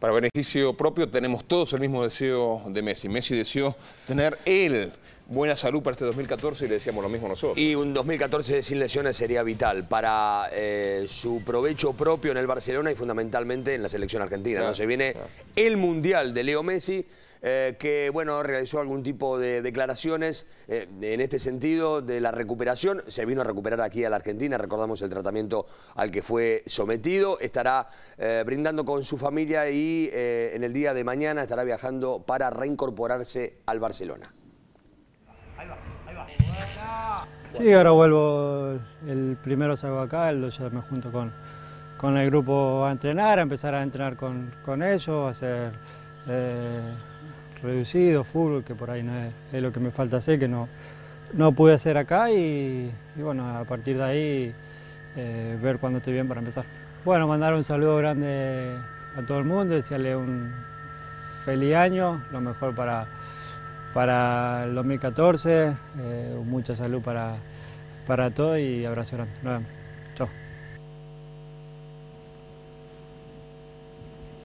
para beneficio propio, tenemos todos el mismo deseo de Messi. Messi deseó tener él buena salud para este 2014 y le decíamos lo mismo nosotros. Y un 2014 sin lesiones sería vital para su provecho propio en el Barcelona y fundamentalmente en la selección argentina. Claro, ¿no? Se viene claro. el Mundial de Leo Messi, que bueno, realizó algún tipo de declaraciones en este sentido de la recuperación. Se vino a recuperar aquí a la Argentina, recordamos el tratamiento al que fue sometido. Estará brindando con su familia y en el día de mañana estará viajando para reincorporarse al Barcelona. Sí, ahora vuelvo, el primero salgo acá, el 2 ya me junto con el grupo a entrenar, a empezar a entrenar con ellos, a hacer reducido, fútbol, que por ahí no es lo que me falta hacer, que no pude hacer acá y bueno, a partir de ahí ver cuándo estoy bien para empezar. Bueno, mandar un saludo grande a todo el mundo, desearle un feliz año, lo mejor para el 2014, mucha salud para todos y abrazo grande. Nos vemos.